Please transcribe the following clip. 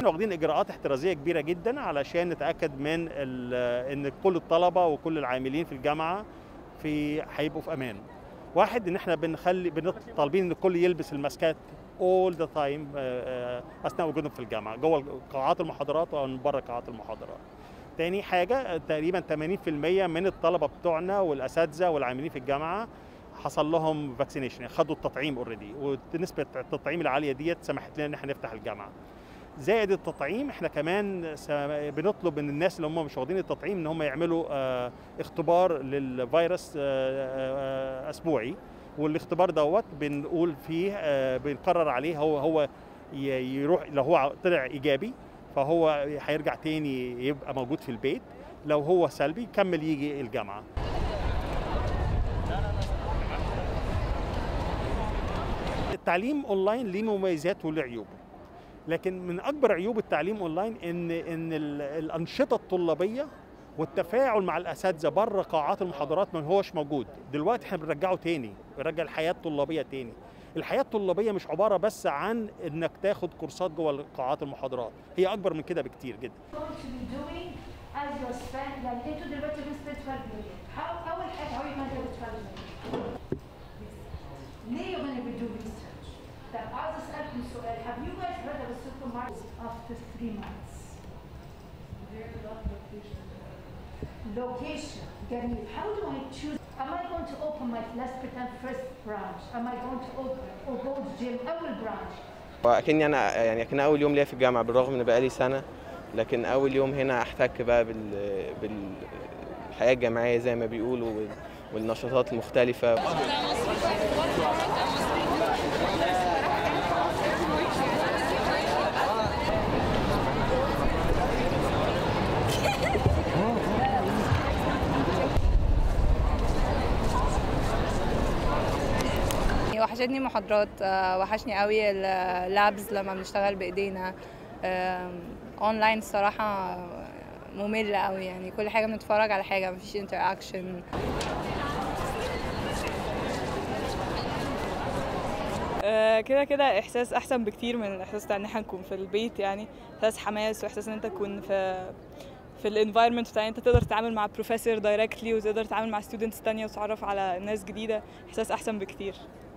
احنا واخدين اجراءات احترازيه كبيره جدا علشان نتاكد من ان كل الطلبه وكل العاملين في الجامعه هيبقوا في امان. واحد، ان احنا طالبين ان الكل يلبس الماسكات all the time اثناء وجودهم في الجامعه، جوه قاعات المحاضرات او من بره قاعات المحاضرات. تاني حاجه، تقريبا 80% من الطلبه بتوعنا والاساتذه والعاملين في الجامعه حصل لهم فاكسينيشن، خدوا التطعيم اوريدي، ونسبه التطعيم العاليه ديت سمحت لنا ان احنا نفتح الجامعه. زائد التطعيم، احنا كمان بنطلب من الناس اللي هم مش واخدين التطعيم ان هم يعملوا اختبار للفيروس اسبوعي، والاختبار دوت بنقول فيه بنقرر عليه هو يروح. لو هو طلع ايجابي فهو هيرجع تاني يبقى موجود في البيت، لو هو سلبي يكمل يجي الجامعه. التعليم اونلاين ليه مميزات وله عيوب، لكن من اكبر عيوب التعليم اونلاين ان الانشطه الطلابيه والتفاعل مع الاساتذه بره قاعات المحاضرات ما هوش موجود. دلوقتي احنا بنرجعه تاني، بنرجع الحياه الطلابيه تاني. الحياه الطلابيه مش عباره بس عن انك تاخد كورسات جوه قاعات المحاضرات، هي اكبر من كده بكتير جدا. طب عاوز اسالكم سؤال، have you guys heard of a supermarket after 3 months? Location. جميل. How do I choose? Am I going to open my, let's pretend, first branch? Am I going to open or go to gym أول branch? وأكني أنا يعني كان أول يوم ليا في الجامعة، بالرغم إن بقالي سنة، لكن أول يوم هنا أحتك بقى بالحياة الجامعية زي ما بيقولوا والنشاطات المختلفة. وحشتني محاضرات، وحشني قوي اللابز لما بنشتغل بايدينا. اونلاين الصراحه ممل قوي، يعني كل حاجه بنتفرج على حاجه، مفيش انتراكشن. كده كده احساس احسن بكتير من الاحساس بتاع ان احنا نكون في البيت، يعني احساس حماس واحساس ان انت تكون في الانفايرمنت بتاع انت تقدر تتعامل مع بروفيسور دايركتلي وتقدر تتعامل مع ستودنتس تانية وتتعرف على ناس جديده، احساس احسن بكتير.